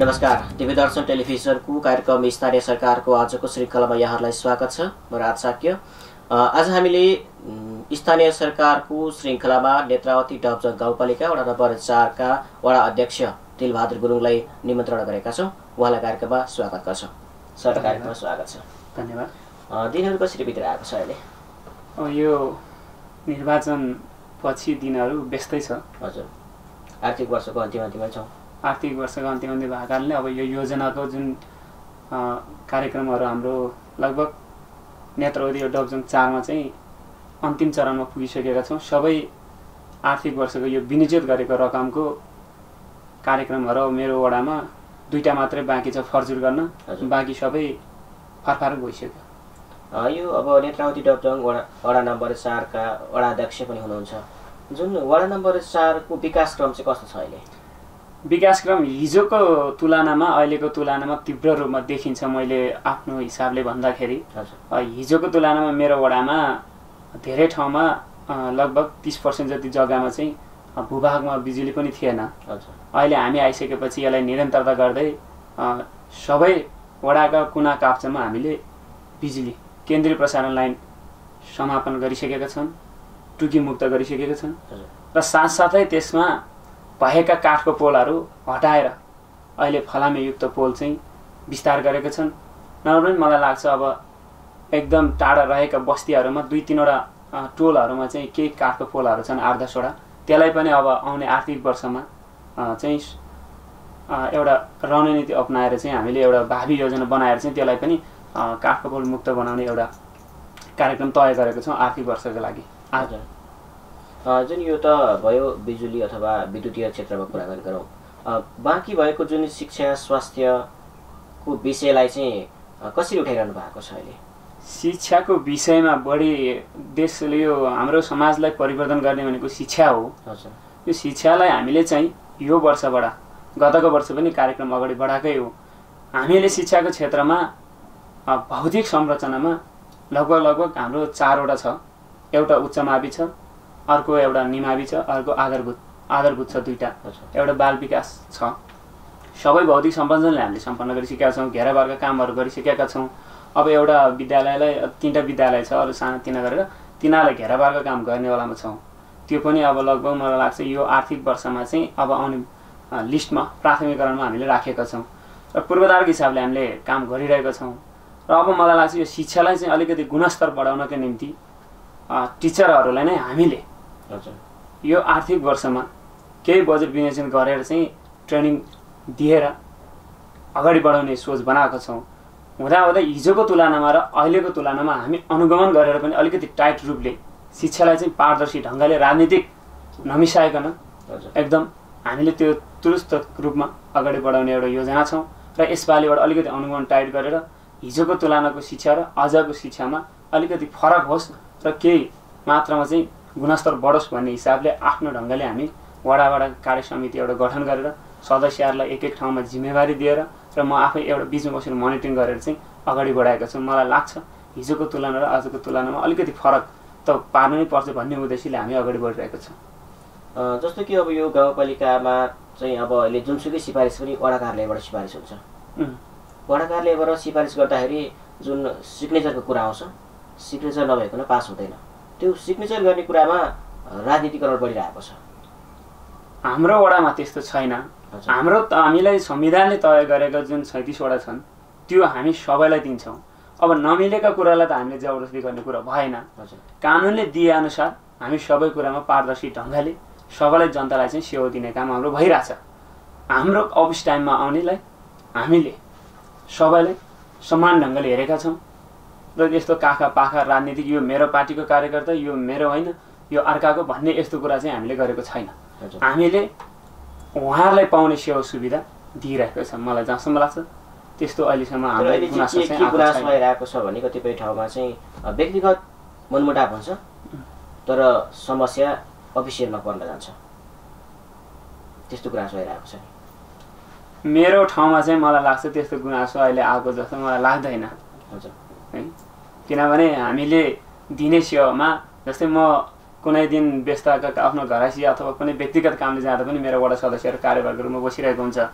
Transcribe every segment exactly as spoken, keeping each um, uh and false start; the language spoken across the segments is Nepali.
नमस्कार, टिभी दर्शन टेलिभिजनको कार्यक्रम स्थानीय सरकारको आजको श्रृङ्खलामा यहाँहरूलाई स्वागत छ। म राज साक्य। आज हामीले स्थानीय सरकारको श्रृङ्खलामा नेत्रावती डबजङ गाउँपालिका वडा नम्बर चारका वडा अध्यक्ष तिलबहादुर गुरुङलाई निमन्त्रणा गरेका छौँ। उहाँलाई कार्यक्रममा स्वागत गर्छौँ। सर, कार्यक्रममा स्वागत छ। धन्यवाद। दिनहरू कसरी बितिरहेको छ अहिले? यो निर्वाचन पछि दिनहरू व्यस्तै छ। हजुर, आर्थिक वर्षको अन्तिम अन्तिममा छौँ। आर्थिक वर्षको अन्तिम अन्तिम भएको कारणले अब यो योजनाको जुन कार्यक्रमहरू हाम्रो लगभग नेत्रावती डबजङ चारमा चाहिँ अन्तिम चरणमा पुगिसकेका छौँ। सबै आर्थिक वर्षको यो विनियोजित गरेको रकमको कार्यक्रमहरू मेरो वडामा दुईवटा मात्रै बाँकी छ फर्जुर गर्न, बाँकी सबै फारफार गइसक्यो। यो अब नेत्रावती डबजङ वडा वडा नम्बर चारका वडा अध्यक्ष पनि हुनुहुन्छ। जुन वडा नम्बर चारको विकास क्रम चाहिँ कस्तो छ अहिले? विकासक्रम हिजोको तुलनामा अहिलेको तुलनामा तीव्र रूपमा देखिन्छ। मैले आफ्नो हिसाबले भन्दाखेरि हिजोको तुलनामा मेरो वडामा धेरै ठाउँमा लगभग तीस पर्सेन्ट जति जग्गामा चाहिँ भूभागमा बिजुली पनि थिएन। अहिले हामी आइसकेपछि यसलाई निरन्तरता गर्दै सबै वडाका कुना काप्चामा हामीले बिजुली केन्द्रीय प्रसारण लाइन समापन गरिसकेका छन्, टुकी मुक्त गरिसकेका छन् र साथसाथै त्यसमा भएका काठको पोलहरू हटाएर अहिले फलामेयुक्त पोल चाहिँ विस्तार गरेका छन्। नभए पनि मलाई लाग्छ अब एकदम टाढा रहेका बस्तीहरूमा दुई तिनवटा टोलहरूमा चाहिँ केही काठको पोलहरू छन्, आठ दसवटा। त्यसलाई पनि अब आउने आर्थिक वर्षमा चाहिँ एउटा रणनीति अपनाएर चाहिँ हामीले एउटा भावी योजना बनाएर चाहिँ त्यसलाई पनि काठको पोल मुक्त बनाउने एउटा कार्यक्रम तय गरेको छौँ आर्थिक वर्षको लागि। हजुर, जुन यो त भयो बिजुली अथवा विद्युतीय क्षेत्रमा कुराकानी गरौँ, बाँकी भएको जुन शिक्षा स्वास्थ्यको विषयलाई चाहिँ कसरी उठाइरहनु भएको छ अहिले? शिक्षाको विषयमा बढी देशले यो हाम्रो समाजलाई परिवर्तन गर्ने भनेको शिक्षा हो। हजुर, यो शिक्षालाई हामीले चाहिँ यो वर्षबाट गतको वर्ष पनि कार्यक्रम अगाडि बढाएकै हो। हामीले शिक्षाको क्षेत्रमा भौतिक संरचनामा लगभग लगभग हाम्रो चारवटा छ। एउटा उच्च मावि छ, अर्को एउटा निमावि छ, अर्को आधारभूत आधारभूत छ दुईवटा, एउटा बाल विकास छ। सबै भौतिक सम्पन्नले हामीले सम्पन्न गरिसकेका छौँ। घेराबारका कामहरू गरिसकेका छौँ। अब एउटा विद्यालयलाई तिनवटा विद्यालय छ, अरू साना तिना गरेर तिनीहरूलाई घेराबारका काम गर्नेवालामा छौँ। त्यो पनि अब लगभग मलाई लाग्छ यो आर्थिक वर्षमा चाहिँ अब आउने लिस्टमा प्राथमिकरणमा हामीले राखेका छौँ र पूर्वाधारको हिसाबले हामीले काम गरिरहेका छौँ। र अब मलाई लाग्छ यो शिक्षालाई चाहिँ अलिकति गुणस्तर बढाउनका निम्ति टिचरहरूलाई नै हामीले यो आर्थिक वर्षमा केही बजेट विनियोजन गरेर चाहिँ ट्रेनिङ दिएर अगाडि बढाउने सोच बनाएको छौँ। हुँदाहुँदै हिजोको तुलनामा र अहिलेको तुलनामा हामी अनुगमन गरेर पनि अलिकति टाइट रूपले शिक्षालाई चाहिँ पारदर्शी ढङ्गले राजनीतिक नमिसाइकन एकदम हामीले त्यो दुरुस्त रूपमा अगाडि बढाउने एउटा योजना छौँ र यसपालिबाट अलिकति अनुगमन टाइट गरेर हिजोको तुलनाको शिक्षा र आजको शिक्षामा अलिकति फरक होस् र केही मात्रामा चाहिँ गुणस्तर बढोस् भन्ने हिसाबले आफ्नो ढङ्गले हामी वडावडा कार्य समिति एउटा गठन गरेर सदस्यहरूलाई एक एक ठाउँमा जिम्मेवारी दिएर र म आफै एउटा बिचमा बसेर मोनिटरिङ गरेर चाहिँ अगाडि बढाएको छु। मलाई लाग्छ हिजोको तुलना र आजको तुलनामा अलिकति फरक त पार्नु नै पर्छ भन्ने उद्देश्यले हामी अगाडि बढिरहेको छौँ। जस्तो कि अब यो गाउँपालिकामा चाहिँ अब अहिले जुनसुकै सिफारिस पनि वडा कार्यालयबाट सिफारिस हुन्छ। वडा कार्यालयबाट सिफारिस गर्दाखेरि जुन सिग्नेचरको कुरा आउँछ, सिग्नेचर नभइकन पास हुँदैन। त्यो सिग्नेचर गर्ने कुरामा राजनीतिकरण बढिरहेको छ। हाम्रो वडामा त्यस्तो छैन। हाम्रो हामीलाई संविधानले तय गरेका जुन सैँतिसवटा छन् त्यो हामी सबैलाई दिन्छौँ। अब नमिलेका कुरालाई त हामीले जबरजस्ती गर्ने कुरा भएन। कानुनले दिए अनुसार हामी सबै कुरामा पारदर्शी ढङ्गले सबैलाई जनतालाई चाहिँ सेवा दिने काम हाम्रो भइरहेछ। हाम्रो अफिस टाइममा आउनेलाई हामीले सबैलाई समान ढङ्गले हेरेका छौँ र यस्तो काखा पाखा राजनीतिक यो मेरो पार्टीको कार्यकर्ता, यो मेरो होइन, यो अर्काको भन्ने यस्तो कुरा चाहिँ हामीले गरेको छैन। हामीले उहाँहरूलाई पाउने सेवा सुविधा दिइरहेको छ। मलाई जहाँसम्म लाग्छ त्यस्तो अहिलेसम्म हाम्रो गुनासो भइरहेको छ भने कतिपय ठाउँमा चाहिँ व्यक्तिगत मनमुटाव हुन्छ तर समस्या अफिसियलमा पर्न जान्छ, त्यस्तो गुनासो भइरहेको छ। मेरो ठाउँमा चाहिँ मलाई लाग्छ त्यस्तो गुनासो अहिले आएको जस्तो मलाई लाग्दैन। हजुर, है, किनभने हामीले दिने सेवामा जस्तै म कुनै दिन व्यस्तका आफ्नो घरैसी अथवा कुनै व्यक्तिगत कामले जाँदा पनि मेरो वडा सदस्यहरू कार्यभार रूपमा बसिरहेको हुन्छ।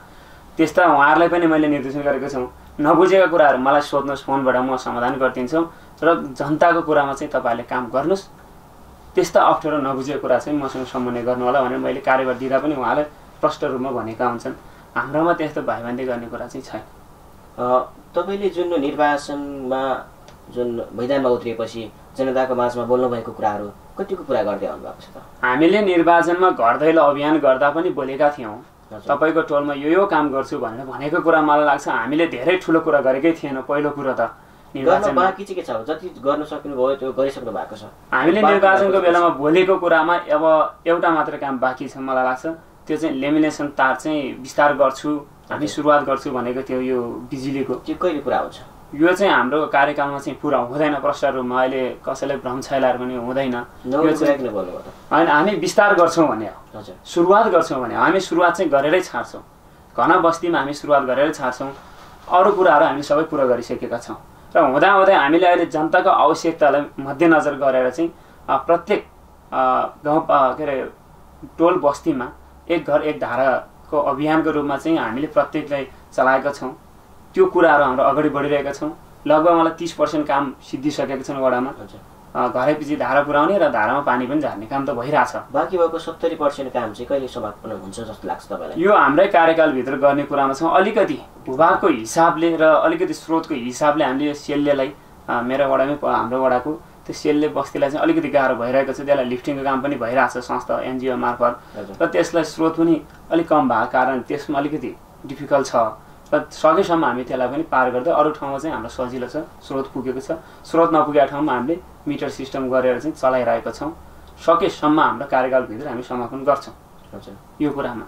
त्यस्ता उहाँहरूलाई पनि मैले निर्देशन गरेको छु, नबुझेका कुराहरू मलाई सोध्नुहोस्, फोनबाट म समाधान गरिदिन्छु र जनताको कुरामा चाहिँ तपाईँहरूले काम गर्नुहोस्, त्यस्ता अप्ठ्यारो नबुझेको कुरा चाहिँ मसँग समन्वय गर्नु होला भनेर मैले कार्यभार दिँदा पनि उहाँलाई प्रष्ट रूपमा भनेका हुन्छन्। हाम्रोमा त्यस्तो भाइभान्दी गर्ने कुरा चाहिँ छैन। तपाईँले जुन निर्वाचनमा जुन मैदानमा उत्रिएपछि जनताको माझमा बोल्नुभएको कुराहरू कतिको पुरा गर्दै आउनुभएको छ त? हामीले निर्वाचनमा घर दैलो अभियान गर्दा पनि बोलेका थियौँ, तपाईँको टोलमा यो यो काम गर्छु भनेर भनेको कुरा मलाई लाग्छ हामीले धेरै ठुलो कुरा गरेकै थिएन। पहिलो कुरा त निर्वाचन बाँकी चाहिँ के छ, जति गर्न सक्नुभयो त्यो गरिसक्नु भएको छ। हामीले निर्वाचनको बेलामा बोलेको कुरामा अब एउटा मात्र काम बाँकी छ मलाई लाग्छ, त्यो चाहिँ लेमिनेसन तार चाहिँ विस्तार गर्छु, हामी सुरुवात गर्छु भनेको थियो यो बिजुलीको। त्यो कहिले पुरा हुन्छ? यो चाहिँ हाम्रो कार्यकालमा चाहिँ पुरा हुँदैन प्रष्ट रूपमा, अहिले कसैलाई भ्रम छैलाएर पनि हुँदैन। होइन, हामी विस्तार गर्छौँ भने हो, सुरुवात गर्छौँ भने हामी सुरुवात चाहिँ गरेरै छाड्छौँ। घना बस्तीमा हामी सुरुवात गरेरै छाड्छौँ, अरू कुराहरू हामी सबै पुरा गरिसकेका छौँ र हुँदाहुँदै हामीले अहिले जनताको आवश्यकतालाई मध्यनजर गरेर चाहिँ प्रत्येक गाउँ के अरे टोल बस्तीमा एक घर एक धाराको अभियानको रूपमा चाहिँ हामीले प्रत्येकलाई चलाएका छौँ। त्यो कुराहरू हाम्रो अगाडि बढिरहेका छौँ। लगभग मलाई तिस पर्सेन्ट काम सिद्धिसकेका छन् वडामा। घरैपछि धारा पुर्याउने र धारामा पानी पनि झार्ने काम त भइरहेछ। बाँकी भएको सत्तरी पर्सेन्ट काम चाहिँ कहिले समापन हुन्छ जस्तो लाग्छ तपाईँलाई? यो हाम्रै कार्यकालभित्र गर्ने कुरामा छौँ। अलिकति भूभागको हिसाबले र अलिकति स्रोतको हिसाबले हामीले यो सेल्लेलाई मेरो वडामै हाम्रो वडाको त्यो सेल्ले बस्तीलाई चाहिँ अलिकति गाह्रो भइरहेको छ। त्यसलाई लिफ्टिङको काम पनि भइरहेछ संस्था एनजिओ मार्फत र त्यसलाई स्रोत पनि अलिक कम भएको कारण त्यसमा अलिकति डिफिकल्ट छ र सकेसम्म हामी त्यसलाई पनि पार गर्दै अरू ठाउँमा चाहिँ हाम्रो सजिलो छ, स्रोत पुगेको छ। स्रोत नपुगेको ठाउँमा हामीले मिटर सिस्टम गरेर चाहिँ चलाइरहेका छौँ। सकेसम्म हाम्रो कार्यकालभित्र हामी समापन गर्छौँ। हजुर, यो कुरामा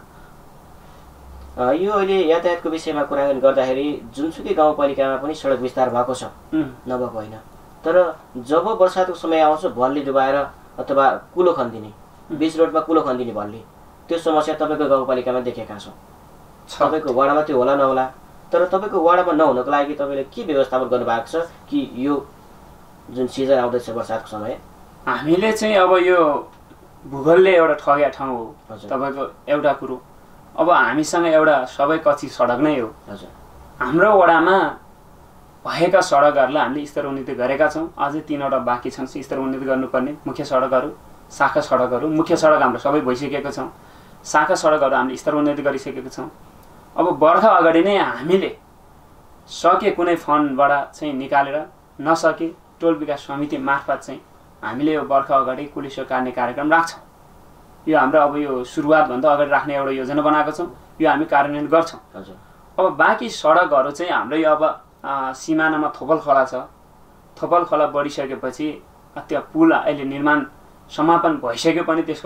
यो अहिले यातायातको विषयमा कुराकानी गर्दाखेरि जुनसुकै गाउँपालिकामा पनि सडक विस्तार भएको छ, नभएको होइन। तर जब बर्सातको समय आउँछ भल्ली डुबाएर अथवा कुलो खनिदिने, बिच रोडमा कुलो खनिदिने भल्ली, त्यो समस्या तपाईँको गाउँपालिकामा देखेका छौँ। तपाईँको वाडामा त्यो होला नहोला, तर तपाईँको वाडामा नहुनको लागि तपाईँले के व्यवस्थापन गर्नुभएको छ कि यो जुन सिजन आउँदैछ बर्सातको समय? हामीले चाहिँ अब यो भूगोलले एउटा ठग्या ठाउँ हो तपाईँको एउटा कुरो। अब हामीसँग एउटा सबै कच्ची सडक नै हो। हजुर, हाम्रो वडामा भएका सडकहरूलाई हामीले स्तरोन्नति गरेका छौँ। अझै तिनवटा बाँकी छन् स्तरोन्नति गर्नुपर्ने मुख्य सडकहरू, शाखा सडकहरू। मुख्य सडक हाम्रो सबै भइसकेको छौँ, शाखा सडकहरू हामीले स्तरोन्नति गरिसकेका छौँ। अब बर्खा अगाडि नै हामीले सके कुनै फन्डबाट चाहिँ निकालेर, नसके टोल विकास समिति मार्फत चाहिँ हामीले यो बर्खा अगाडि कुलिसो काट्ने कार्यक्रम राख्छौँ। यो हाम्रो अब यो सुरुवातभन्दा अगाडि राख्ने एउटा योजना बनाएको छौँ, यो हामी कार्यान्वयन गर्छौँ। हजुर, अब बाँकी सडकहरू चाहिँ हाम्रो यो अब सिमानामा थोपल खोला छ। थोपल खोला बढिसकेपछि त्यो पुल अहिले निर्माण समापन भइसक्यो पनि त्यसको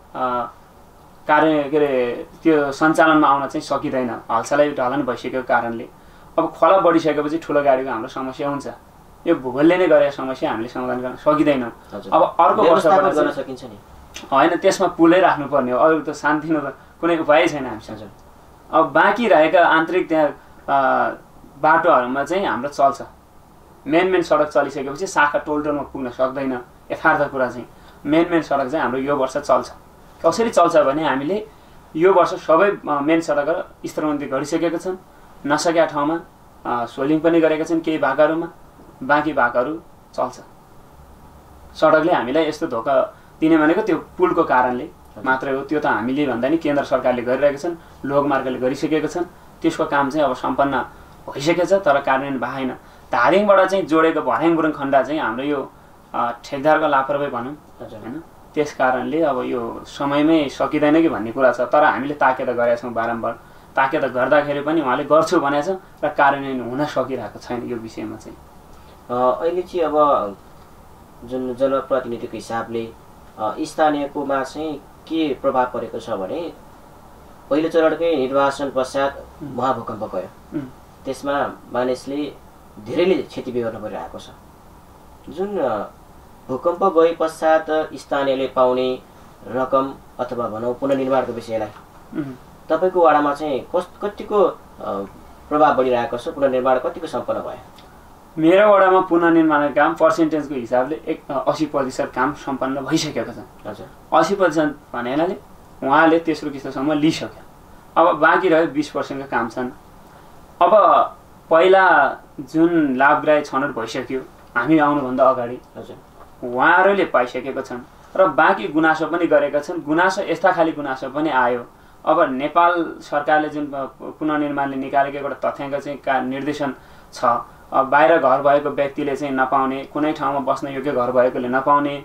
कार्य के अरे त्यो सञ्चालनमा आउन चाहिँ सकिँदैन, हालसालै ढलन भइसकेको कारणले। अब खोला बढिसकेपछि ठुलो गाडीको हाम्रो समस्या हुन्छ। यो भूगोलले नै गरेको समस्या हामीले समाधान गर्न सकिँदैनौँ। अब अर्को वर्षबाट गर्न सकिन्छ नि? होइन, त्यसमा पुलै राख्नुपर्ने हो, अरू त शान्तिनो त कुनै उपाय छैन हामीसँग। अब बाँकी रहेका आन्तरिक त्यहाँ बाटोहरूमा चाहिँ हाम्रो चल्छ। मेन मेन सडक चलिसकेपछि शाखा टोल टोलमा पुग्न सक्दैन। यथार्थ कुरा चाहिँ मेन मेन सडक चाहिँ हाम्रो यो वर्ष चल्छ। कसरी चल्छ भने हामीले यो वर्ष सबै मेन सडकहरू स्तरोन्नति गरिसकेका छन्। नसकेका ठाउँमा सोलिङ पनि गरेका छन् केही भागहरूमा, बाँकी भागहरू चल्छ। सडकले हामीलाई यस्तो धोका दिने भनेको त्यो पुलको कारणले मात्रै हो। त्यो त हामीले भन्दा नि केन्द्र सरकारले गरिरहेका छन्, लोकमार्गले गरिसकेका छन्। त्यसको काम चाहिँ अब सम्पन्न भइसकेको छ, तर कार्यान्वयन भएन। धादिङबाट चाहिँ जोडेको भर्याङ गुरुङ खण्डा चाहिँ हाम्रो यो ठेकदारको लापरवाही भनौँ होइन, त्यस कारणले अब यो समयमै सकिँदैन कि भन्ने कुरा छ। तर हामीले ताकेर गरेका छौँ, बारम्बार ताकेर गर्दाखेरि पनि उहाँले गर्छु भनेको छ र कार्यान्वयन हुन सकिरहेको छैन। यो विषयमा चाहिँ अहिले चाहिँ अब जुन जनप्रतिनिधिको हिसाबले स्थानीयकोमा चाहिँ के प्रभाव परेको छ भने पहिलो चरणकै निर्वाचन पश्चात महाभूकम्प गयो, त्यसमा मानिसले धेरैले क्षति बिहोर्न परिरहेको छ। जुन भूकम्प गए पश्चात स्थानीयले पाउने रकम अथवा भनौँ पुनर्निर्माणको विषयलाई तपाईँको वाडामा चाहिँ कस कतिको प्रभाव बढिरहेको छ? पुनर्निर्माण कतिको सम्पन्न भयो? मेरो वडामा पुनर्निर्माणको काम पर्सेन्टेजको हिसाबले एक असी प्रतिशत काम सम्पन्न भइसकेको छ। हजुर, असी प्रतिशत भनेनाले उहाँले तेस्रो किस्तसम्म लिइसक्यो। अब बाँकी रह्यो बिस पर्सेन्टको काम छन्। अब पहिला जुन लाभग्राही छनौट भइसक्यो हामी आउनुभन्दा अगाडि उहाँहरूले पाइसकेको छन् र बाँकी गुनासो पनि गरेका छन्। गुनासो यस्ता खाली गुनासो पनि आयो। अब नेपाल सरकारले जुन पुनर्निर्माणले निकालेको एउटा तथ्याङ्क चाहिँ का निर्देशन छ, बाहिर घर भएको व्यक्तिले चाहिँ नपाउने, कुनै ठाउँमा बस्न योग्य घर भएकोले नपाउने,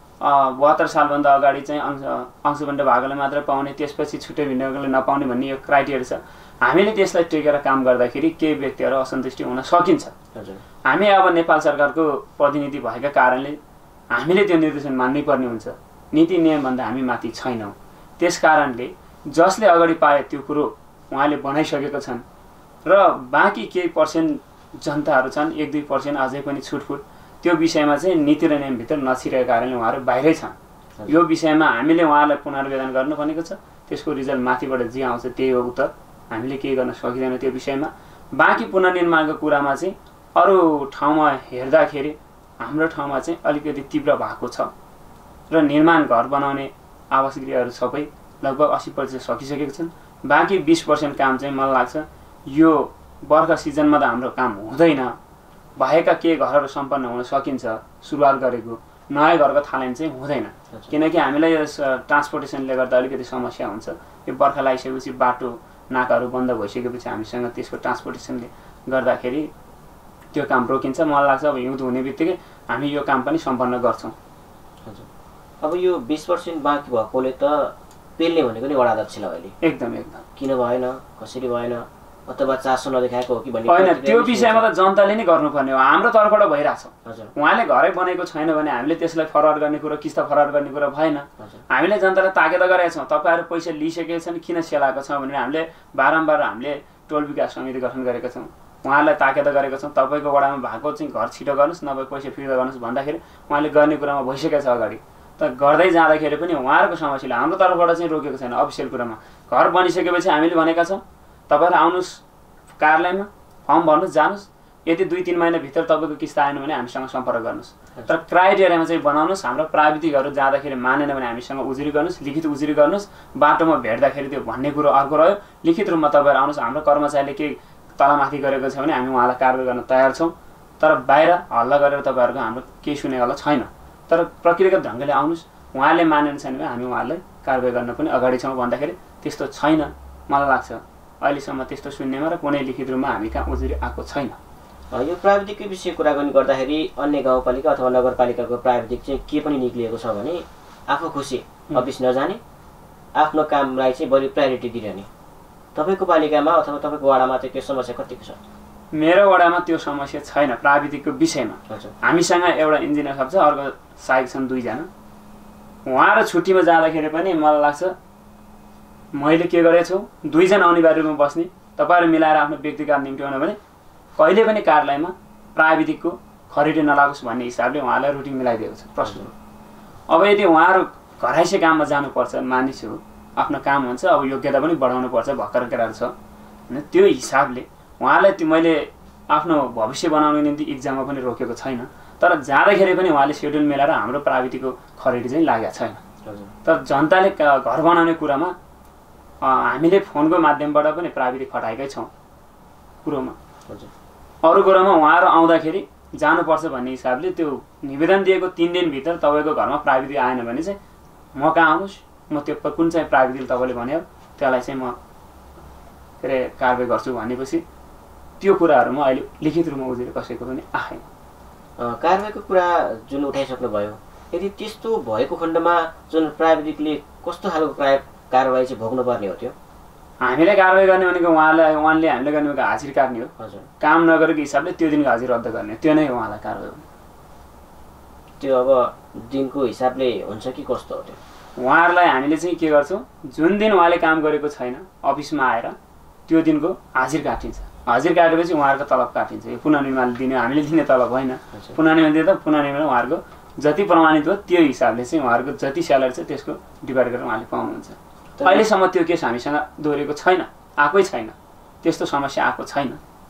बहत्तर सालभन्दा अगाडि चाहिँ अंश अंशबन्ध भागले मात्र पाउने, त्यसपछि छुट्टै भिन्नले नपाउने भन्ने यो क्राइटेरिया छ। हामीले त्यसलाई टेकेर काम गर्दाखेरि केही व्यक्तिहरू असन्तुष्टि हुन सकिन्छ। हामी अब नेपाल सरकारको प्रतिनिधि भएका कारणले हामीले त्यो निर्देशन मान्नै पर्ने हुन्छ। नीति नियमभन्दा हामी माथि छैनौँ। त्यस कारणले जसले अगाडि पाए त्यो कुरो उहाँले बनाइसकेका छन् र बाँकी केही पर्सेन्ट जनताहरू छन्, एक दुई पर्सेन्ट अझै पनि छुटफुट, त्यो विषयमा चाहिँ नीति र नियमभित्र नछिरेको कारणले उहाँहरू बाहिरै छन्। यो विषयमा हामीले उहाँलाई पुनर्वेदन गर्नु भनेको छ। त्यसको रिजल्ट माथिबाट जे आउँछ त्यही हो उत्तर। हामीले केही गर्न सकिँदैन त्यो विषयमा। बाँकी पुनर्निर्माणको कुरामा चाहिँ अरू ठाउँमा हेर्दाखेरि हाम्रो ठाउँमा चाहिँ अलिकति तीव्र भएको छ र निर्माण घर बनाउने आवास गृहहरू सबै लगभग अस्सी प्रतिशत सकिसकेको छन्। बाँकी बिस पर्सेन्ट काम चाहिँ मलाई लाग्छ यो बर्खा सिजनमा त हाम्रो काम हुँदैन। भएका केही घरहरू सम्पन्न हुन सकिन्छ सुरुवात गरेको, नयाँ घरको थालनी चाहिँ हुँदैन। किनकि हामीलाई यो ट्रान्सपोर्टेसनले गर्दा अलिकति समस्या हुन्छ। यो बर्खा लगाइसकेपछि बाटो नाकाहरू बन्द भइसकेपछि हामीसँग त्यसको ट्रान्सपोर्टेसनले गर्दाखेरि त्यो काम रोकिन्छ। मलाई लाग्छ अब हिउँद हुने बित्तिकै हामी यो काम पनि सम्पन्न गर्छौँ। हजुर, अब यो बिस पर्सेन्ट बाँकी भएकोले त पेल्ने भनेको नि वडा अध्यक्षलाई अहिले एकदम एकदम किन भएन, कसरी भएन, अथवा चासो नदेखाएको हो कि भन्ने होइन, त्यो विषयमा त जनताले नै गर्नुपर्ने हो। हाम्रो तर्फबाट भइरहेछ। हजुर, उहाँले घरै बनेको छैन भने हामीले त्यसलाई फरवार्ड गर्ने कुरो, किस्ता फरवार्ड गर्ने कुरो भएन। हामीले जनतालाई ताकेत गरेका छौँ, तपाईँहरू पैसा लिइसकेका छन्, किन सेलाएको छ भनेर हामीले बारम्बार हामीले टोल विकास समिति गठन गरेका छौँ। उहाँलाई ताकेत गरेका छौँ, तपाईँको वडामा भएको चाहिँ घर छिटो गर्नुहोस्, नभए पैसा फिर्ता गर्नुहोस् भन्दाखेरि उहाँले गर्ने कुरामा भइसकेको छ अगाडि। त गर्दै जाँदाखेरि पनि उहाँहरूको समस्याले हाम्रो तर्फबाट चाहिँ रोकेको छैन। अफिसियल कुरामा घर बनिसकेपछि हामीले भनेका छौँ तपाईँहरू आउनुहोस् कार्यालयमा, फर्म भर्नुहोस्, जानुहोस्, यदि दुई तिन महिनाभित्र तपाईँको किस्ता आएन भने हामीसँग सम्पर्क गर्नुहोस्। तर क्राइटेरियामा चाहिँ बनाउनुहोस्। हाम्रो प्राविधिकहरू जाँदाखेरि मानेन भने हामीसँग उजुरी गर्नुहोस्, लिखित उजुरी गर्नुहोस्। बाटोमा भेट्दाखेरि त्यो भन्ने कुरो अर्को रह्यो। लिखित रूपमा तपाईँहरू आउनुहोस्, हाम्रो कर्मचारीले केही तलमाथि गरेको छ भने हामी उहाँलाई कारवाही गर्न तयार छौँ। तर बाहिर हल्ला गरेर तपाईँहरूको हाम्रो केही सुनेवाला छैन। तर प्रक्रियागत ढङ्गले आउनुहोस्। उहाँले मानेन छैन भने हामी उहाँलाई कारवाही गर्न पनि अगाडि छौँ भन्दाखेरि त्यस्तो छैन। मलाई लाग्छ अहिलेसम्म त्यस्तो सुन्नेमा र कुनै लिखित रूपमा हामी कहाँ उजुरी आएको छैन। यो प्राविधिकको विषय कुराकानी गर्दाखेरि अन्य गाउँपालिका अथवा नगरपालिकाको प्राविधिक चाहिँ के पनि निक्लिएको छ भने आफू खुसी अफिस नजाने, आफ्नो कामलाई चाहिँ बढी प्रायोरिटी दिइरहने। तपाईँको पालिकामा अथवा तपाईँको वडामा चाहिँ त्यो समस्या कतिको छ? मेरो वडामा त्यो समस्या छैन प्राविधिकको विषयमा। हामीसँग एउटा इन्जिनियर साहब छ, अर्को सहायक छन् दुईजना। उहाँहरू छुट्टीमा जाँदाखेरि पनि मलाई लाग्छ मैले के गरेको छु, दुईजना अनिवार्य रूपमा बस्ने, तपाईँहरू मिलाएर आफ्नो व्यक्तिगत निम्ति आउनु भने कहिले पनि कार्यालयमा प्राविधिकको खरिदे नलागोस् भन्ने हिसाबले उहाँलाई रुटिन मिलाइदिएको छ प्रश्न। अब यदि उहाँहरू घराइसे काममा जानुपर्छ, मानिस हो, आफ्नो काम हुन्छ, अब योग्यता पनि बढाउनुपर्छ, भर्खर केटाहरू छ होइन, त्यो हिसाबले उहाँलाई त्यो मैले आफ्नो भविष्य बनाउनको निम्ति इक्जाममा पनि रोकेको छैन। तर जाँदाखेरि पनि उहाँले सेड्युल मिलाएर हाम्रो प्राविधिकको खरिद चाहिँ लागेको छैन। तर जनताले घर बनाउने कुरामा हामीले फोनको माध्यमबाट पनि प्राविधिक खटाएकै छौँ कुरोमा। अरू कुरामा उहाँहरू आउँदाखेरि जानुपर्छ भन्ने हिसाबले त्यो निवेदन दिएको तिन दिनभित्र तपाईँको घरमा प्राविधिक आएन भने चाहिँ म कहाँ आउनुहोस्, म त्यो कुन चाहिँ प्राविधिक तपाईँले भन्यो त्यसलाई चाहिँ म के अरे कारवाही गर्छु भनेपछि त्यो कुराहरूमा अहिले लिखित रूपमा उजुरी कसैको पनि आएन। कारवाहीको कुरा जुन उठाइसक्नुभयो, यदि त्यस्तो भएको खण्डमा जुन प्राविधिकले कस्तो खालको प्राय कारवाही चाहिँ भोग्नुपर्ने हो? त्यो हामीले कारवाही गर्ने भनेको उहाँलाई उहाँले हामीले गर्ने भनेको हाजिर काट्ने हो। हजुर, काम नगरेको हिसाबले त्यो दिनको हाजिर रद्द गर्ने, त्यो नै हो उहाँलाई कारवाही हुने। त्यो अब दिनको हिसाबले हुन्छ कि कस्तो हो? त्यो उहाँहरूलाई हामीले चाहिँ के गर्छौँ, जुन दिन उहाँले काम गरेको छैन अफिसमा आएर त्यो दिनको हाजिर काटिन्छ। हाजिर काटेपछि उहाँहरूको तलब काटिन्छ। यो पुनर्निर्माण दिने हामीले दिने तलब होइन। पुनर्निर्माण दिँदा पुनर्निर्माण उहाँहरूको जति प्रमाणित हो त्यो हिसाबले चाहिँ उहाँहरूको जति स्यालेरी छ त्यसको डिभाइड गरेर उहाँले पाउनुहुन्छ। अहिलेसम्म त्यो केस हामीसँग दोहोरेको छैन, आएकै छैन, त्यस्तो समस्या आएको छैन।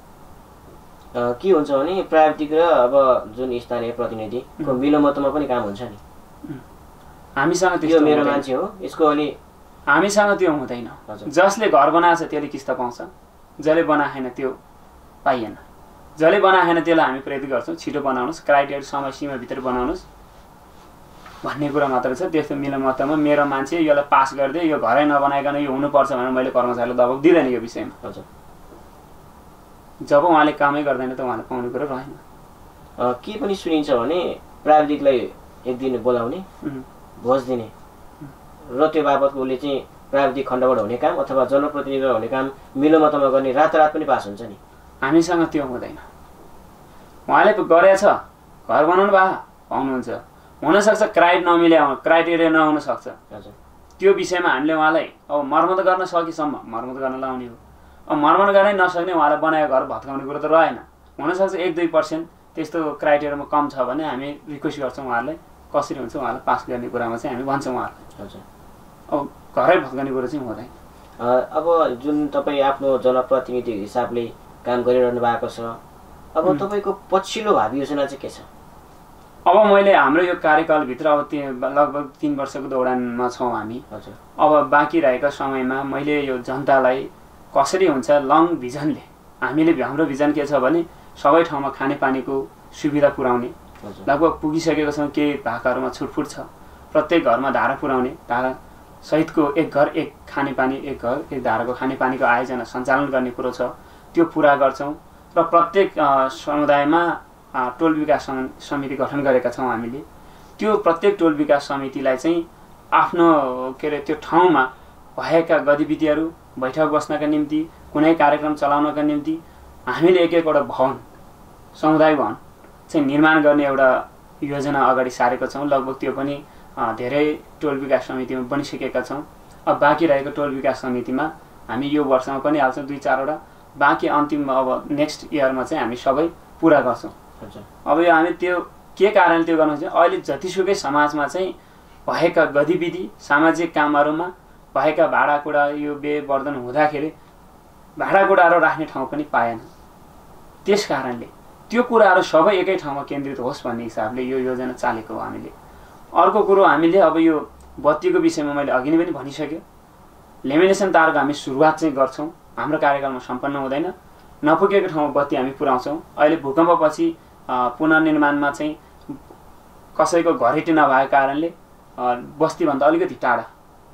के हुन्छ भने प्राविधिक र अब जुन स्थानीय प्रतिनिधिको मिलोमतोमा पनि काम हुन्छ नि। हामीसँग त्यो मेरो मान्छे हो, यसको अलि हामीसँग त्यो हुँदैन। जसले घर बनाएको छ त्यसले किस्ता पाउँछ, जसले बनाएन त्यो पाइएन। जसले बनाएन त्यसलाई हामी प्रेरित गर्छौँ छिटो बनाउनुहोस्, क्राइटेरिया समय सीमाभित्र बनाउनुहोस् भन्ने कुरा मात्र छ। त्यस्तो मिलमतमा मेरो मान्छे यसलाई पास गरिदियो, यो घरै नबनाइकन यो हुनुपर्छ भनेर मैले कर्मचारीलाई दबाब दिँदैन यो विषयमा। हजुर, जब उहाँले कामै गर्दैन त उहाँले पाउने कुरो रहेन। के पनि सुनिन्छ भने प्राविधिकलाई एक दिन बोलाउने, भोज दिने र त्यो बाबतको उसले चाहिँ प्राविधिक खण्डबाट हुने काम अथवा जनप्रतिनिधिबाट हुने काम मिलोमतमा गर्ने रातरात पनि पास हुन्छ नि। हामीसँग त्यो हुँदैन। उहाँले गरेछ, घर बनाउनु भए पाउनुहुन्छ, हुनसक्छ क्राइट नमिले क्राइटेरिया नहुन सक्छ। हजुर, त्यो विषयमा हामीले उहाँलाई अब मर्मत गर्न सकेसम्म मर्मत गर्न लाउने हो। अब मर्मत गर्नै नसक्ने उहाँलाई बनाएको घर भत्काउने कुरो त रहेन। हुनसक्छ एक दुई पर्सेन्ट त्यस्तो क्राइटेरियामा कम छ भने हामी रिक्वेस्ट गर्छौँ उहाँहरूलाई, कसरी हुन्छ उहाँलाई पास गर्ने कुरामा चाहिँ हामी भन्छौँ उहाँहरूलाई। हजुर, अब घरै भत्काउने कुरो चाहिँ हुँदैन। अब जुन तपाईँ आफ्नो जनप्रतिनिधि हिसाबले काम गरिरहनु भएको छ, अब तपाईँको पछिल्लो भावी योजना चाहिँ के छ? अब मैले हाम्रो यो कार्यकालभित्र अब ती लगभग तीन वर्षको दौडानमा छौँ हामी। हजुर, अब बाँकी रहेका समयमा मैले यो जनतालाई कसरी हुन्छ लङ भिजनले, हामीले हाम्रो भिजन के छ भने सबै ठाउँमा खानेपानीको सुविधा पुर्याउने, लगभग पुगिसकेको छौँ। केही भाकाहरूमा छुटफुट छ, प्रत्येक घरमा धारा पुर्याउने, धारा सहितको एक घर एक खानेपानी, एक घर एक धाराको खानेपानीको आयोजना सञ्चालन गर्ने कुरो छ, त्यो पुरा गर्छौँ। र प्रत्येक समुदायमा टोल विकास समिति गठन गरेका छौँ हामीले। त्यो प्रत्येक टोल विकास समितिलाई चाहिँ आफ्नो के अरे त्यो ठाउँमा भएका गतिविधिहरू, बैठक बस्नका निम्ति, कुनै कार्यक्रम चलाउनका निम्ति हामीले एक एकवटा भवन, समुदाय भवन चाहिँ निर्माण गर्ने एउटा योजना अगाडि सारेको छौँ। लगभग त्यो पनि धेरै टोल विकास समितिमा बनिसकेका छौँ। अब बाँकी रहेको टोल विकास समितिमा हामी यो वर्षमा पनि हाल्छौँ दुई चारवटा, बाँकी अन्तिम अब नेक्स्ट इयरमा चाहिँ हामी सबै पुरा गर्छौँ। अब यो हामी त्यो के कारणले त्यो गर्नु चाहिँ अहिले जतिसुकै समाजमा चाहिँ भएका गतिविधि, सामाजिक कामहरूमा भएका भाँडाकुँडा यो व्ययवर्धन हुँदाखेरि भाँडाकुँडाहरू राख्ने ठाउँ पनि पाएन। त्यस कारणले त्यो कुराहरू सबै एकै ठाउँमा केन्द्रित होस् भन्ने हिसाबले यो योजना चालेको हो हामीले। अर्को कुरो हामीले अब यो बत्तीको विषयमा मैले अघि नै पनि भनिसकेँ। लेमिनेसन तारको हामी सुरुवात चाहिँ गर्छौँ, हाम्रो कार्यकालमा सम्पन्न हुँदैन। नपुगेको ठाउँमा बत्ती हामी पुर्याउँछौँ। अहिले भूकम्पपछि पुनर्निर्माणमा चाहिँ कसैको घरेटी नभएको कारणले बस्तीभन्दा अलिकति टाढा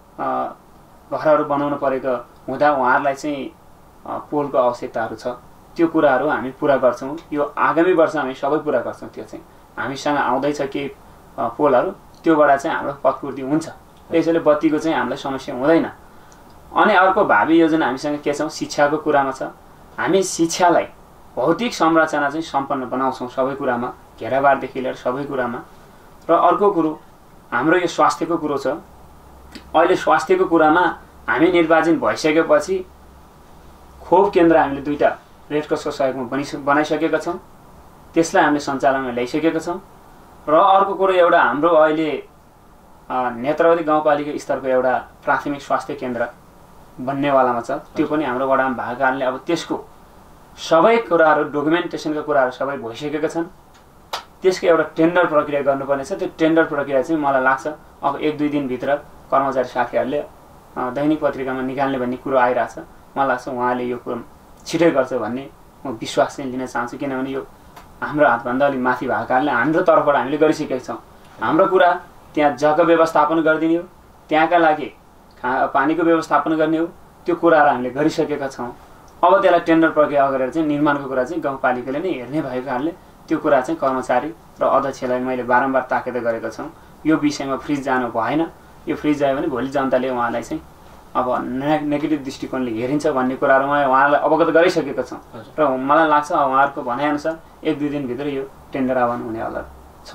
घरहरू बनाउनु परेको हुँदा उहाँहरूलाई चाहिँ पोलको आवश्यकताहरू छ। त्यो कुराहरू हामी पुरा गर्छौँ। यो आगामी वर्ष हामी सबै पुरा गर्छौँ। त्यो चाहिँ हामीसँग आउँदैछ के पोलहरू, त्योबाट चाहिँ हाम्रो पत्पूर्ति हुन्छ। त्यसैले बत्तीको चाहिँ हामीलाई समस्या हुँदैन। अनि अर्को भावी योजना हामीसँग के छ? शिक्षाको कुरामा छ। हामी शिक्षालाई भौतिक संरचना चाहिँ सम्पन्न बनाउँछौँ सबै कुरामा, घेराबारदेखि लिएर सबै कुरामा। र अर्को कुरो हाम्रो यो स्वास्थ्यको कुरो छ। अहिले स्वास्थ्यको कुरामा हामी निर्वाचन भइसकेपछि खोप केन्द्र हामीले दुईवटा रेड क्रसको सहयोगमा बनि बनाइसकेका छौँ। त्यसलाई हामीले सञ्चालनमा ल्याइसकेका छौँ। र अर्को कुरो एउटा हाम्रो अहिले नेत्रावती गाउँपालिका स्तरको एउटा प्राथमिक स्वास्थ्य केन्द्र बन्नेवालामा छ। त्यो पनि हाम्रो वडामा भएको कारणले अब त्यसको सबै कुराहरू, डकुमेन्टेसनका कुराहरू सबै भइसकेका छन्। त्यसको एउटा टेन्डर प्रक्रिया गर्नुपर्ने छ। त्यो टेन्डर प्रक्रिया चाहिँ मलाई लाग्छ अब एक दुई दिनभित्र कर्मचारी साथीहरूले दैनिक पत्रिकामा निकाल्ने भन्ने कुरो आइरहेछ। मलाई लाग्छ उहाँले यो कुरो छिटै गर्छ भन्ने म विश्वास चाहिँ लिन चाहन्छु। किनभने यो हाम्रो हातभन्दा अलिक माथि भएको कारणले हाम्रो तर्फबाट हामीले गरिसकेका छौँ। हाम्रो कुरा त्यहाँ जग्गा व्यवस्थापन गरिदिने हो, त्यहाँका लागि खा पानीको व्यवस्थापन गर्ने हो, त्यो कुराहरू हामीले गरिसकेका छौँ। अब त्यसलाई टेन्डर प्रक्रिया अगाडि चाहिँ निर्माणको कुरा चाहिँ गाउँपालिकाले नै हेर्ने भएको कारणले त्यो कुरा चाहिँ कर्मचारी र अध्यक्षलाई मैले बारम्बार ताकेत गरेको छौँ। यो विषयमा फ्रिज जानु भएन। यो फ्रिज जायो भने भोलि जनताले उहाँलाई चाहिँ अब ने नेगेटिभ दृष्टिकोणले हेरिन्छ भन्ने कुराहरू म उहाँलाई अवगत गराइसकेको छौँ। र मलाई लाग्छ उहाँहरूको भनाइअनुसार एक दुई दिनभित्र यो टेन्डर आह्वान हुनेवाला छ।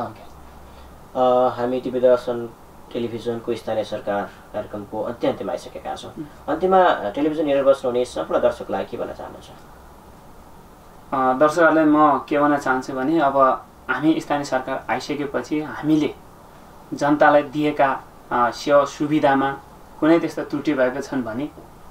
हामी टिभी दर्शन टेलिभिजनको स्थानीय सरकार कार्यक्रमको अन्त्य अन्त्यमा आइसकेका छौँ। अन्त्यमा टेलिभिजन हेरेर बस्नुहुने सम्पूर्ण दर्शकलाई के भन्न चाहनुहुन्छ? दर्शकहरूलाई म के भन्न चाहन्छु भने अब हामी स्थानीय सरकार आइसकेपछि हामीले जनतालाई दिएका सेवा सुविधामा कुनै त्यस्तो त्रुटि भएको छन् भने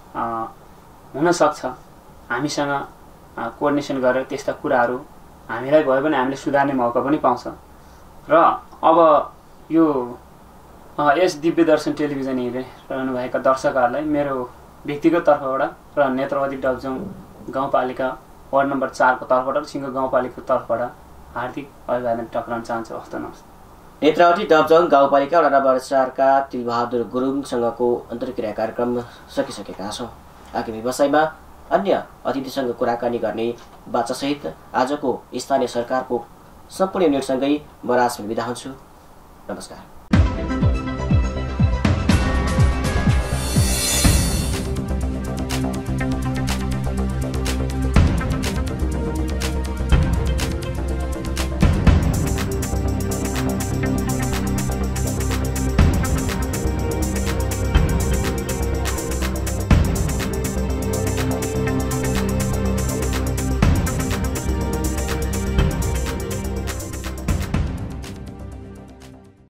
हुनसक्छ हामीसँग कोअर्डिनेसन गरेर त्यस्ता कुराहरू हामीलाई भयो भने हामीले सुधार्ने मौका पनि पाउँछ। र अब यो यस दिव्य दर्शन टेलिभिजन हेरिरहनुभएका दर्शकहरूलाई मेरो व्यक्तिगत तर्फबाट र नेत्रावती डबजोङ गाउँपालिका वार्ड नम्बर चारको तर्फबाट र सिङ्गो गाउँपालिकाको तर्फबाट हार्दिक अभिवादन टक्राउन चाहन्छु। हस्त नमस्ते। नेत्रावती डबजोङ गाउँपालिका वडा नम्बर चारका तिलबहादुर गुरुङसँगको अन्तर्क्रिया कार्यक्रम सकिसकेका छौँ। आगामी बसाइमा अन्य अतिथिसँग कुराकानी गर्ने बाचासहित आजको स्थानीय सरकारको सम्पूर्ण युनिटसँगै म राजमी बिदा हुन्छु। नमस्कार।